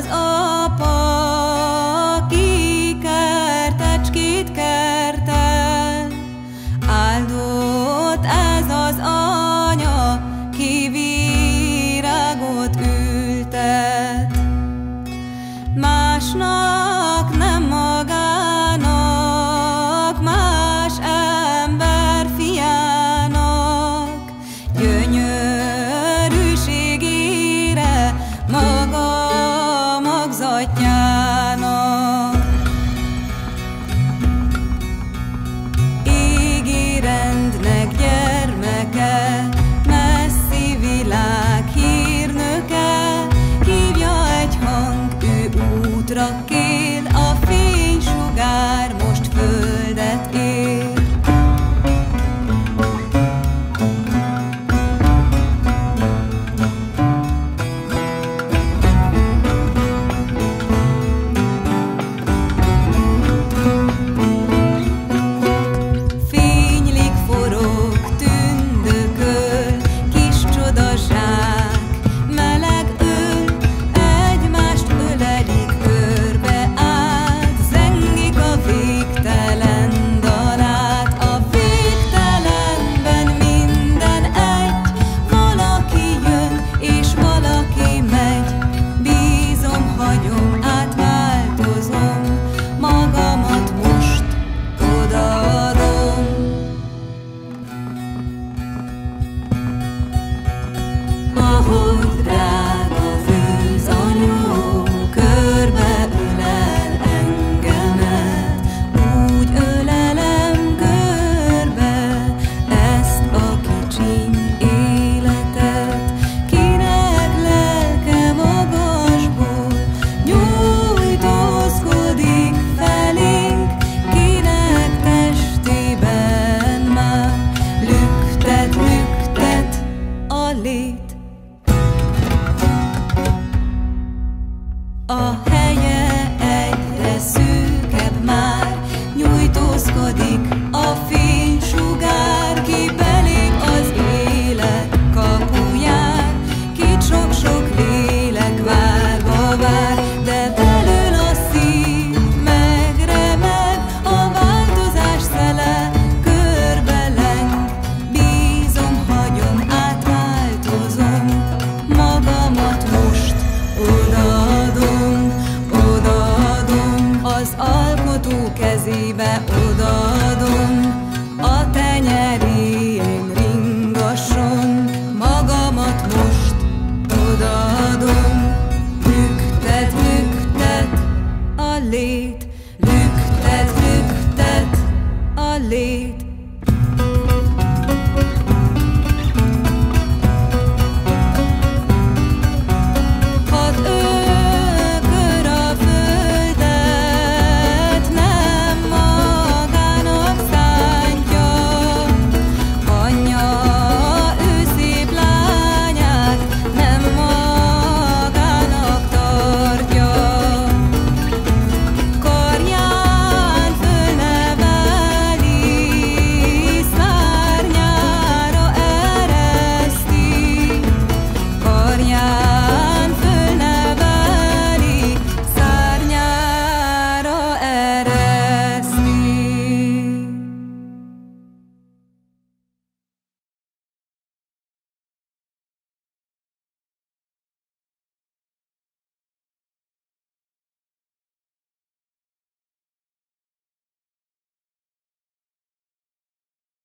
az apa, ki kertecskét kertel, áldott ez az anya, ki virágot ültet. Másnak, nem magának, más ember fiának, gyönyörűségére, maga magzatjának. Égi rendnek gyermeke, messzi világ hírnöke, hívja egy hang, ő útra kél, a fénysugár most földet ér. Ahogy drága főzanyó körbeölel engemet, úgy ölelem körbe ezt a kicsiny életet. Kinek lelke magasból nyújtózkodik felénk, kinek testében már lüktet a lét. A helye egyre szűkebb már, nyújtózkodik a fénysugár, ki belép az élet kapuján, ki sok-sok lélek várva vár, de belül a szív megremeg, a változás szele körbeleng. Bízom, hagyom, átváltozom, magamat most odaadom, az alkotó kezébe odaadom, a tenyerén ringasson, magamat most odaadom. Lüktet a lét, lüktet a lét.